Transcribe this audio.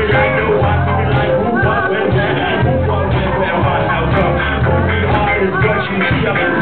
me like no one, do me like who, what, when, where, and who, what, when, where, what, how come. Who we are is what you see.